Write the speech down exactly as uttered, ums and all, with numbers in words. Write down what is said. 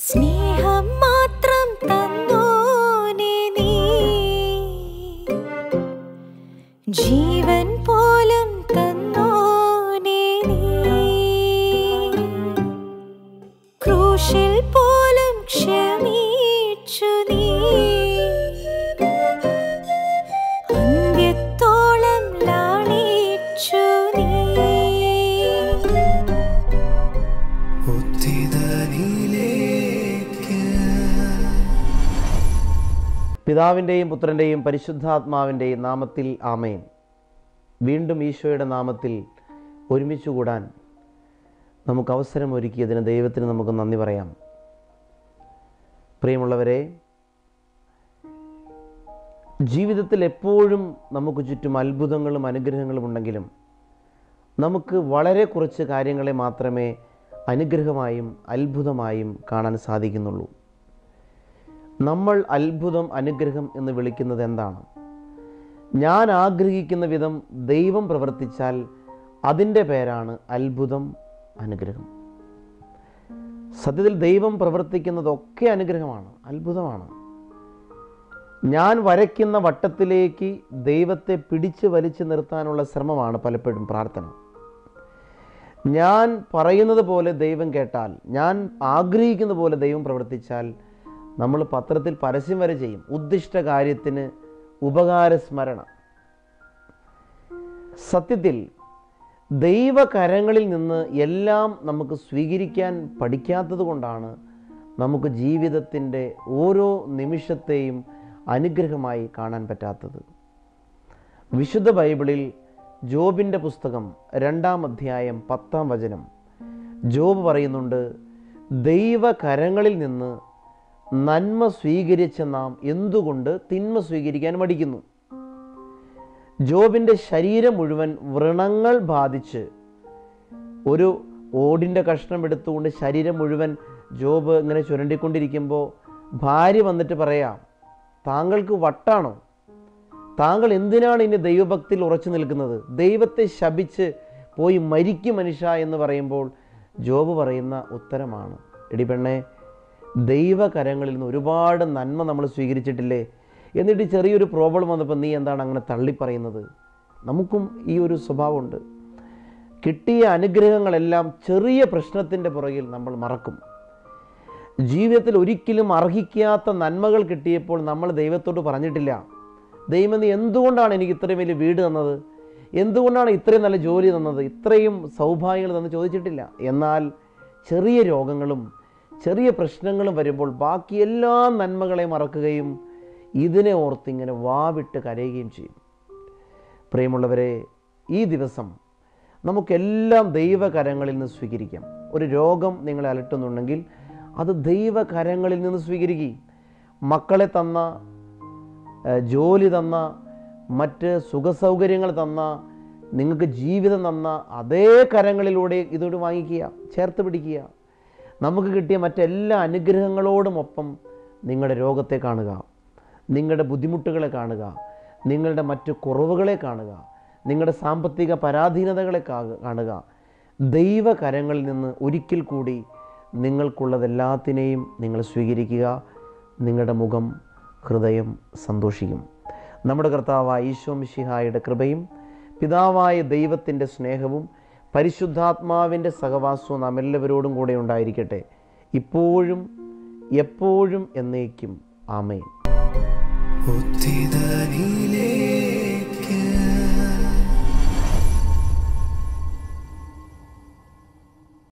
സ്നേഹം മാത്രം തന്നോനേ നീ, ജീവൻ പോലും തന്നോനേ നീ, ക്രൂശിൽ പോലും ക്ഷമിച്ചു നീ, അന്ത്യത്തോളം ലാളിച്ചു നീ. പിതാവിൻ്റെയും പുത്രൻ്റെയും പരിശുദ്ധാത്മാവിൻ്റെയും നാമത്തിൽ ആമേൻ. വീണ്ടും ഈശോയുടെ നാമത്തിൽ ഒരുമിച്ച് കൂടാൻ നമുക്ക് അവസരം ഒരുക്കിയതിന് ദൈവത്തിന് നമുക്ക് നന്ദി പറയാം. പ്രിയമുള്ളവരെ, ജീവിതത്തിൽ എപ്പോഴും നമുക്ക് ചുറ്റും അത്ഭുതങ്ങളും അനുഗ്രഹങ്ങളും ഉണ്ടെങ്കിലും നമുക്ക് വളരെ കുറച്ച് കാര്യങ്ങളെ മാത്രമേ അനുഗ്രഹമായും അത്ഭുതമായും കാണാൻ സാധിക്കുന്നുള്ളൂ. നമ്മൾ അത്ഭുതം, അനുഗ്രഹം എന്ന് വിളിക്കുന്നത് എന്താണ്? ഞാൻ ആഗ്രഹിക്കുന്ന വിധം ദൈവം പ്രവർത്തിച്ചാൽ അതിൻ്റെ പേരാണ് അത്ഭുതം, അനുഗ്രഹം. സത്യത്തിൽ ദൈവം പ്രവർത്തിക്കുന്നതൊക്കെ അനുഗ്രഹമാണ്, അത്ഭുതമാണ്. ഞാൻ വരയ്ക്കുന്ന വട്ടത്തിലേക്ക് ദൈവത്തെ പിടിച്ച് വലിച്ചു നിർത്താനുള്ള ശ്രമമാണ് പലപ്പോഴും പ്രാർത്ഥന. ഞാൻ പറയുന്നത് പോലെ ദൈവം കേട്ടാൽ, ഞാൻ ആഗ്രഹിക്കുന്ന പോലെ ദൈവം പ്രവർത്തിച്ചാൽ നമ്മൾ പത്രത്തിൽ പരസ്യം വരെ ചെയ്യും, ഉദ്ദിഷ്ട കാര്യത്തിന് ഉപകാരസ്മരണ. സത്യത്തിൽ ദൈവകരങ്ങളിൽ നിന്ന് എല്ലാം നമുക്ക് സ്വീകരിക്കാൻ പഠിക്കാത്തത് കൊണ്ടാണ് നമുക്ക് ജീവിതത്തിൻ്റെ ഓരോ നിമിഷത്തെയും അനുഗ്രഹമായി കാണാൻ പറ്റാത്തത്. വിശുദ്ധ ബൈബിളിൽ ജോബിൻ്റെ പുസ്തകം രണ്ടാം അധ്യായം പത്താം വചനം ജോബ് പറയുന്നുണ്ട്, ദൈവകരങ്ങളിൽ നിന്ന് നന്മ സ്വീകരിച്ച നാം എന്തുകൊണ്ട് തിന്മ സ്വീകരിക്കാൻ മടിക്കുന്നു? ജോബിൻ്റെ ശരീരം മുഴുവൻ വ്രണങ്ങൾ ബാധിച്ച്, ഒരു ഓടിൻ്റെ കഷ്ണം എടുത്തുകൊണ്ട് ശരീരം മുഴുവൻ ജോബ് ഇങ്ങനെ ചുരണ്ടിക്കൊണ്ടിരിക്കുമ്പോൾ ഭാര്യ വന്നിട്ട് പറയാം, താങ്കൾക്ക് വട്ടാണോ? താങ്കൾ എന്തിനാണ് ഇനി ദൈവഭക്തിയിൽ ഉറച്ചു നിൽക്കുന്നത്? ദൈവത്തെ ശപിച്ച് പോയി മരിക്കും മനുഷ്യ എന്ന് പറയുമ്പോൾ ജോബ് പറയുന്ന ഉത്തരമാണ്, എടി പെണ്ണെ, ദൈവകരങ്ങളിൽ നിന്ന് ഒരുപാട് നന്മ നമ്മൾ സ്വീകരിച്ചിട്ടില്ലേ? എന്നിട്ട് ചെറിയൊരു പ്രോബ്ലം വന്നപ്പോൾ നീ എന്താണ് അങ്ങനെ തള്ളിപ്പറയുന്നത്? നമുക്കും ഈ ഒരു സ്വഭാവമുണ്ട്. കിട്ടിയ അനുഗ്രഹങ്ങളെല്ലാം ചെറിയ പ്രശ്നത്തിൻ്റെ പുറകിൽ നമ്മൾ മറക്കും. ജീവിതത്തിൽ ഒരിക്കലും അർഹിക്കാത്ത നന്മകൾ കിട്ടിയപ്പോൾ നമ്മൾ ദൈവത്തോട് പറഞ്ഞിട്ടില്ല, ദൈവം നീ എന്തുകൊണ്ടാണ് എനിക്ക് ഇത്രയും വലിയ വീട് തന്നത്? എന്തുകൊണ്ടാണ് ഇത്രയും നല്ല ജോലി തന്നത്? ഇത്രയും സൗഭാഗ്യങ്ങൾ തന്ന് ചോദിച്ചിട്ടില്ല. എന്നാൽ ചെറിയ രോഗങ്ങളും ചെറിയ പ്രശ്നങ്ങളും വരുമ്പോൾ ബാക്കി എല്ലാ നന്മകളെയും മറക്കുകയും ഇതിനെ ഓർത്തിങ്ങനെ വാവിട്ട് കരയുകയും ചെയ്യും. പ്രിയമുള്ളവരെ, ഈ ദിവസം നമുക്കെല്ലാം ദൈവകരങ്ങളിൽ നിന്ന് സ്വീകരിക്കാം. ഒരു രോഗം നിങ്ങളെ അലട്ടുന്നുണ്ടെങ്കിൽ അത് ദൈവകരങ്ങളിൽ നിന്ന് സ്വീകരിക്കുക. മക്കളെ തന്ന, ജോലി തന്ന, മറ്റ് സുഖസൗകര്യങ്ങൾ തന്ന, നിങ്ങൾക്ക് ജീവിതം തന്ന അതേ കരങ്ങളിലൂടെ ഇതോട് വാങ്ങിക്കുക, ചേർത്ത് പിടിക്കുക. നമുക്ക് കിട്ടിയ മറ്റെല്ലാ അനുഗ്രഹങ്ങളോടുമൊപ്പം നിങ്ങളുടെ രോഗത്തെ കാണുക, നിങ്ങളുടെ ബുദ്ധിമുട്ടുകളെ കാണുക, നിങ്ങളുടെ മറ്റ് കുറവുകളെ കാണുക, നിങ്ങളുടെ സാമ്പത്തിക പരാധീനതകളെ കാണുക. ദൈവകരങ്ങളിൽ നിന്ന് ഒരിക്കൽ കൂടി നിങ്ങൾക്കുള്ളതെല്ലാത്തിനെയും നിങ്ങൾ സ്വീകരിക്കുക. നിങ്ങളുടെ മുഖം, ഹൃദയം സന്തോഷിക്കും. നമ്മുടെ കർത്താവായ ഈശോ മിശിഹായുടെ കൃപയും പിതാവായ ദൈവത്തിൻ്റെ സ്നേഹവും പരിശുദ്ധാത്മാവിൻ്റെ സഹവാസവും നാം എല്ലാവരോടും കൂടെ ഉണ്ടായിരിക്കട്ടെ, ഇപ്പോഴും എപ്പോഴും എന്നേക്കും. ആമേൻ.